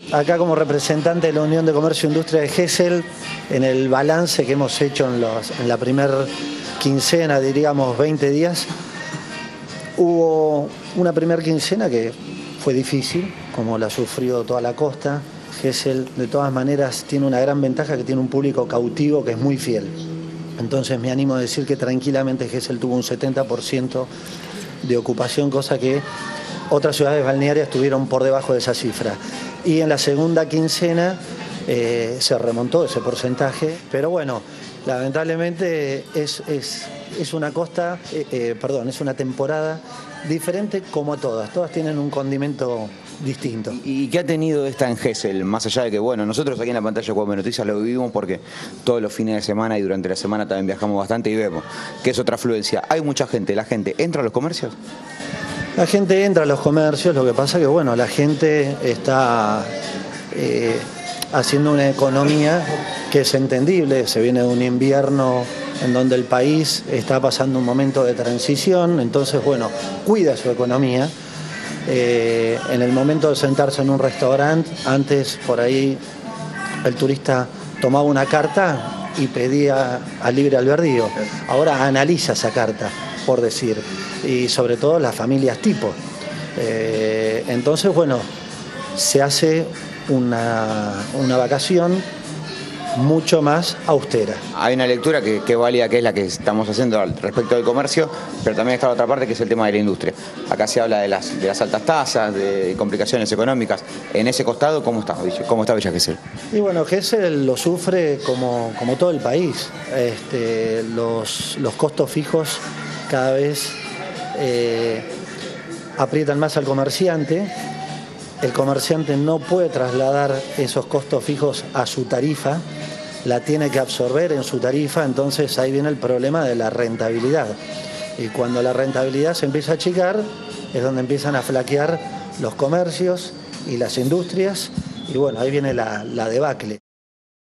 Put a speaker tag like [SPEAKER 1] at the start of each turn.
[SPEAKER 1] acá como representante de la Unión de Comercio e Industria de Gesell, en el balance que hemos hecho en la primera quincena, diríamos 20 días, hubo una primera quincena que fue difícil, como la sufrió toda la costa. Gesell, de todas maneras, tiene una gran ventaja, que tiene un público cautivo que es muy fiel. Entonces me animo a decir que tranquilamente Gesell tuvo un 70% de ocupación, cosa que otras ciudades balnearias estuvieron por debajo de esa cifra. Y en la segunda quincena se remontó ese porcentaje, pero bueno, lamentablemente es una costa, es una temporada diferente como todas tienen un condimento distinto.
[SPEAKER 2] ¿Y qué ha tenido esta en Gesell? Más allá de que, bueno, nosotros aquí en la pantalla de Cuatro Noticias lo vivimos porque todos los fines de semana y durante la semana también viajamos bastante y vemos que es otra afluencia. Hay mucha gente, ¿la gente entra a los comercios?
[SPEAKER 1] La gente entra a los comercios, lo que pasa que, bueno, la gente está haciendo una economía que es entendible, se viene de un invierno en donde el país está pasando un momento de transición, entonces, bueno, cuida su economía. En el momento de sentarse en un restaurante, antes por ahí el turista tomaba una carta y pedía a libre albedrío. Ahora analiza esa carta, por decir, y sobre todo las familias tipo. Entonces, bueno, se hace una vacación mucho más austera.
[SPEAKER 2] Hay una lectura que válida, que es la que estamos haciendo respecto del comercio, pero también está la otra parte, que es el tema de la industria. Acá se habla de las altas tasas, de complicaciones económicas. En ese costado, ¿cómo está Villa Gesell?
[SPEAKER 1] Y bueno, Gesell lo sufre como todo el país. Los costos fijos cada vez aprietan más al comerciante. El comerciante no puede trasladar esos costos fijos a su tarifa, la tiene que absorber en su tarifa, entonces ahí viene el problema de la rentabilidad. Y cuando la rentabilidad se empieza a achicar, es donde empiezan a flaquear los comercios y las industrias, y bueno, ahí viene la debacle.